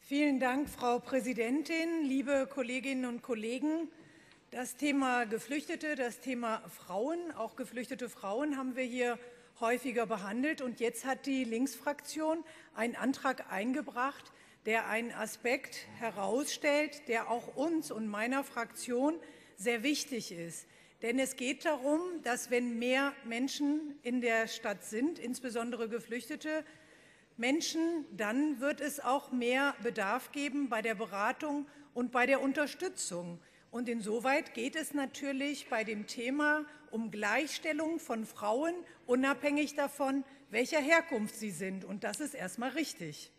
Vielen Dank, Frau Präsidentin, liebe Kolleginnen und Kollegen. Das Thema Geflüchtete, das Thema Frauen, auch geflüchtete Frauen haben wir hier häufiger behandelt. Und jetzt hat die Linksfraktion einen Antrag eingebracht, der einen Aspekt herausstellt, der auch uns und meiner Fraktion sehr wichtig ist. Denn es geht darum, dass wenn mehr Menschen in der Stadt sind, insbesondere Geflüchtete Menschen, dann wird es auch mehr Bedarf geben bei der Beratung und bei der Unterstützung. Und insoweit geht es natürlich bei dem Thema um Gleichstellung von Frauen, unabhängig davon, welcher Herkunft sie sind. Und das ist erstmal richtig.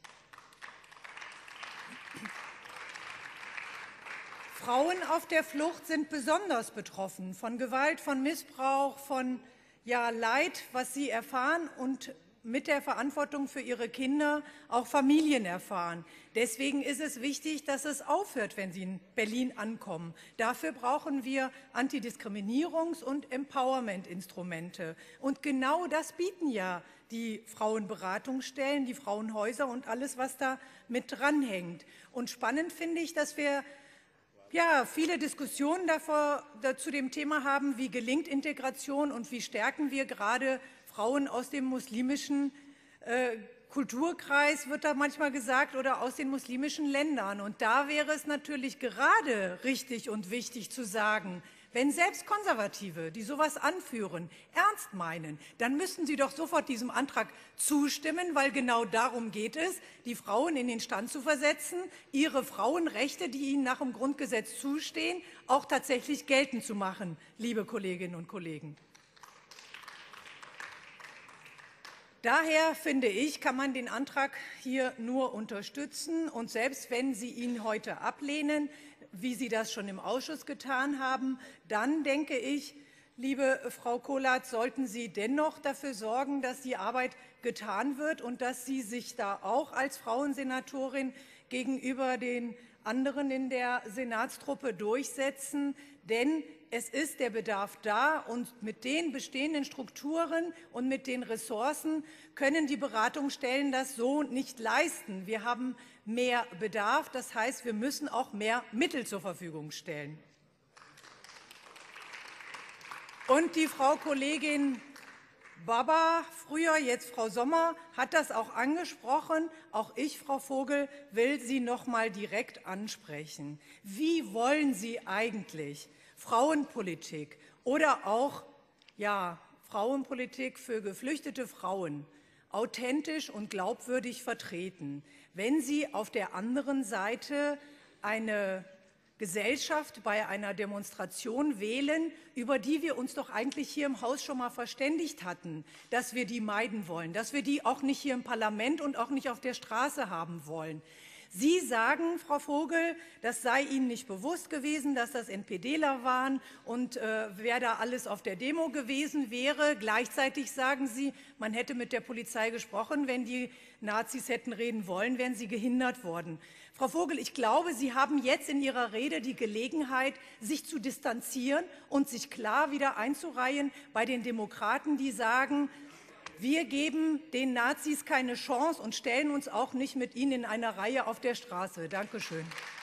Frauen auf der Flucht sind besonders betroffen von Gewalt, von Missbrauch, von Leid, was sie erfahren und mit der Verantwortung für ihre Kinder auch Familien erfahren. Deswegen ist es wichtig, dass es aufhört, wenn sie in Berlin ankommen. Dafür brauchen wir Antidiskriminierungs- und Empowerment-Instrumente. Und genau das bieten ja die Frauenberatungsstellen, die Frauenhäuser und alles, was da mit dranhängt. Und spannend finde ich, dass wir viele Diskussionen zu dem Thema haben, wie gelingt Integration und wie stärken wir gerade Frauen aus dem muslimischen Kulturkreis, wird da manchmal gesagt, oder aus den muslimischen Ländern. Und da wäre es natürlich gerade richtig und wichtig zu sagen, wenn selbst Konservative, die sowas anführen, ernst meinen, dann müssten sie doch sofort diesem Antrag zustimmen, weil genau darum geht es, die Frauen in den Stand zu versetzen, ihre Frauenrechte, die ihnen nach dem Grundgesetz zustehen, auch tatsächlich geltend zu machen, liebe Kolleginnen und Kollegen. Daher, finde ich, kann man den Antrag hier nur unterstützen. Und selbst wenn Sie ihn heute ablehnen, wie Sie das schon im Ausschuss getan haben, dann denke ich, liebe Frau Kolatz, sollten Sie dennoch dafür sorgen, dass die Arbeit getan wird und dass Sie sich da auch als Frauensenatorin gegenüber den anderen in der Senatstruppe durchsetzen. Denn es ist der Bedarf da, und mit den bestehenden Strukturen und mit den Ressourcen können die Beratungsstellen das so nicht leisten. Wir haben mehr Bedarf, das heißt, wir müssen auch mehr Mittel zur Verfügung stellen. Und die Frau Kollegin Baba, früher jetzt Frau Sommer, hat das auch angesprochen. Auch ich, Frau Vogel, will Sie noch mal direkt ansprechen. Wie wollen Sie eigentlich Frauenpolitik oder auch Frauenpolitik für geflüchtete Frauen authentisch und glaubwürdig vertreten, wenn Sie auf der anderen Seite eine Gesellschaft bei einer Demonstration wählen, über die wir uns doch eigentlich hier im Haus schon mal verständigt hatten, dass wir die meiden wollen, dass wir die auch nicht hier im Parlament und auch nicht auf der Straße haben wollen. Sie sagen, Frau Vogel, das sei Ihnen nicht bewusst gewesen, dass das NPDler waren und wer da alles auf der Demo gewesen wäre. Gleichzeitig sagen Sie, man hätte mit der Polizei gesprochen, wenn die Nazis hätten reden wollen, wären sie gehindert worden. Frau Vogel, ich glaube, Sie haben jetzt in Ihrer Rede die Gelegenheit, sich zu distanzieren und sich klar wieder einzureihen bei den Demokraten, die sagen, wir geben den Nazis keine Chance und stellen uns auch nicht mit ihnen in einer Reihe auf der Straße. Danke schön.